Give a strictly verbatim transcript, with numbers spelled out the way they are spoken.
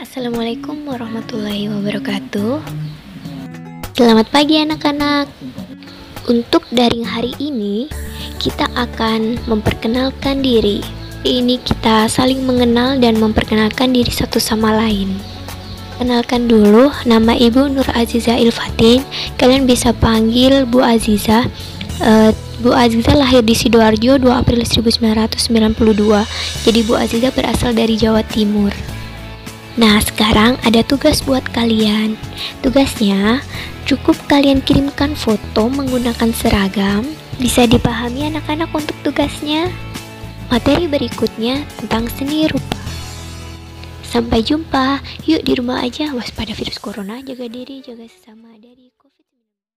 Assalamualaikum warahmatullahi wabarakatuh. Selamat pagi anak-anak. Untuk daring hari ini, kita akan memperkenalkan diri. Ini kita saling mengenal dan memperkenalkan diri satu sama lain. Kenalkan dulu, nama Ibu Nur Azizah Ilfatin. Kalian bisa panggil Bu Azizah. Uh, Bu Azizah lahir di Sidoarjo dua April seribu sembilan ratus sembilan puluh dua. Jadi Bu Azizah berasal dari Jawa Timur. Nah, sekarang ada tugas buat kalian. Tugasnya, cukup kalian kirimkan foto menggunakan seragam. Bisa dipahami anak-anak untuk tugasnya? Materi berikutnya tentang seni rupa. Sampai jumpa. Yuk di rumah aja, waspada virus corona, jaga diri, jaga sesama dari covid sembilan belas.